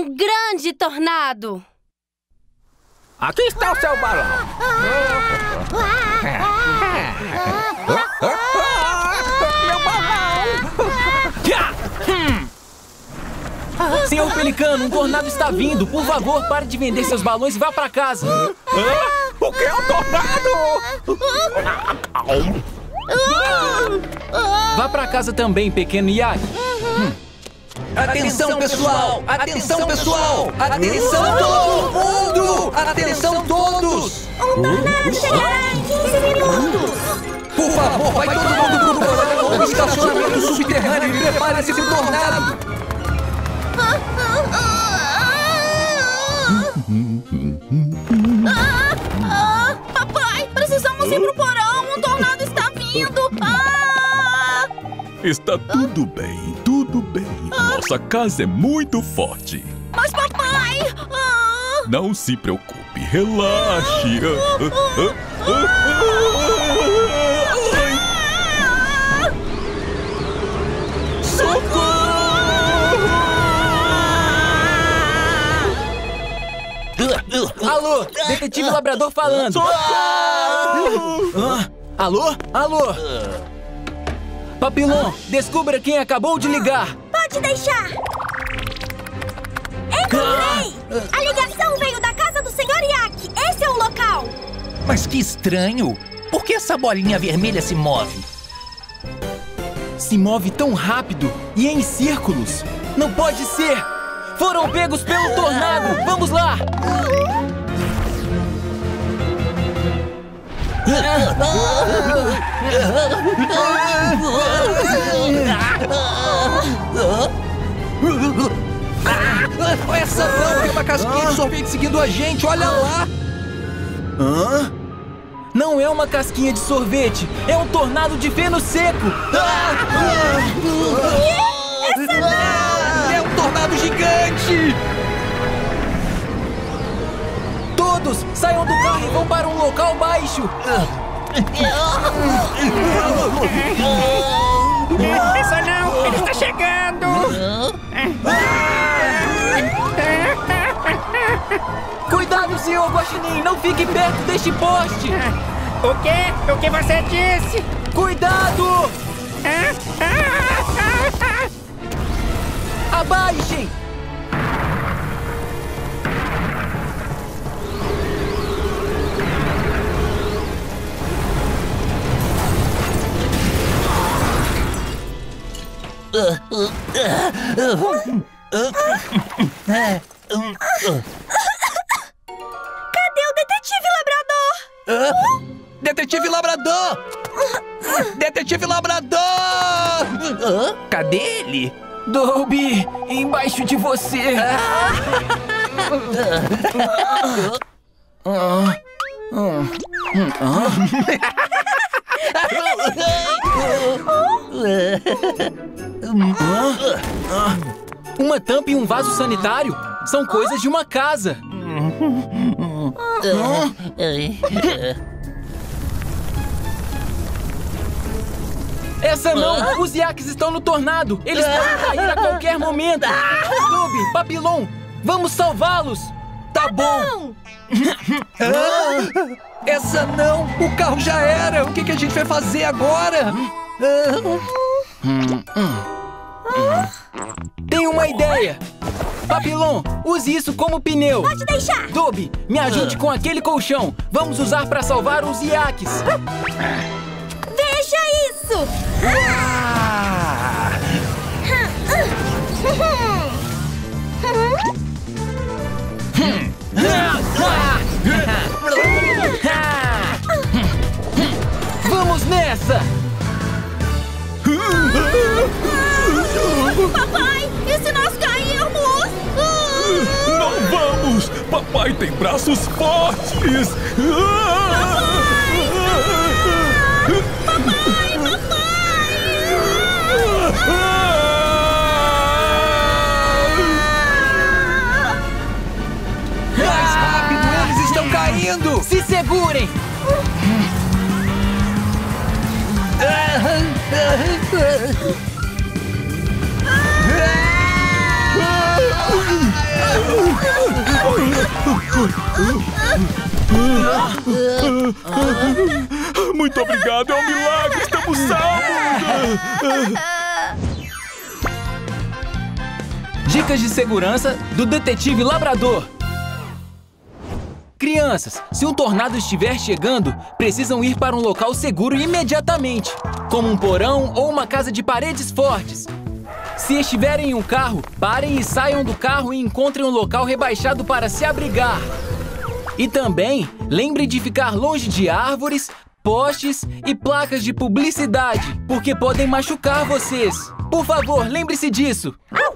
um grande tornado. Aqui está o seu balão. Meu balão! Senhor Pelicano, um tornado está vindo. Por favor, pare de vender seus balões e vá para casa. O que é um tornado? Vá para casa também, pequeno Yak. Atenção, pessoal! Atenção, pessoal! Atenção, todo mundo! Atenção, todos! Um tornado chegará em 15 minutos! Por favor, vai todo mundo pro estacionamento subterrâneo e prepare-se para o tornado! Papai, precisamos ir pro porão! Um tornado está vindo! Está tudo bem, tudo bem. Nossa casa é muito forte. Mas papai! Não se preocupe, relaxe. Alô, detetive labrador falando. Alô? Alô? Papillon, descubra quem acabou de ligar. Pode deixar! Encontrei! A ligação veio da casa do Sr. Yak. Esse é o local. Mas que estranho! Por que essa bolinha vermelha se move? Se move tão rápido e em círculos. Não pode ser! Foram pegos pelo tornado! Vamos lá! Essa não tem uma casquinha de sorvete seguindo a gente, olha lá! Hã? Não é uma casquinha de sorvete, é um tornado de feno seco! Essa não! É um tornado gigante! Todos, saiam do carro e vão para um local baixo! Essa não! Ele está chegando! Cuidado, senhor Guaxinim! Não fique perto deste poste! O quê? O que você disse? Cuidado! Abaixem! Cadê o detetive labrador? Detetive Labrador! Detetive Labrador! Cadê ele? Dobby, embaixo de você! Uma tampa e um vaso sanitário? São coisas de uma casa! Essa não! Os Yaks estão no tornado! Eles podem cair a qualquer momento! Dobby, Papillon, vamos salvá-los! Tá bom! Essa não! O carro já era! O que a gente vai fazer agora? Tenho uma ideia! Papillon, use isso como pneu! Pode deixar! Dobby, me ajude com aquele colchão! Vamos usar para salvar os Yaks! Veja isso! Vamos nessa! Papai, e se nós cairmos? Não vamos! Papai tem braços fortes! Mais rápido! Eles estão caindo! Se segurem! Muito obrigado, é um milagre, estamos salvos! Dicas de segurança do Detetive Labrador. Crianças, se um tornado estiver chegando, precisam ir para um local seguro imediatamente, como um porão ou uma casa de paredes fortes. Se estiverem em um carro, parem e saiam do carro e encontrem um local rebaixado para se abrigar. E também, lembre de ficar longe de árvores, postes e placas de publicidade, porque podem machucar vocês. Por favor, lembre-se disso.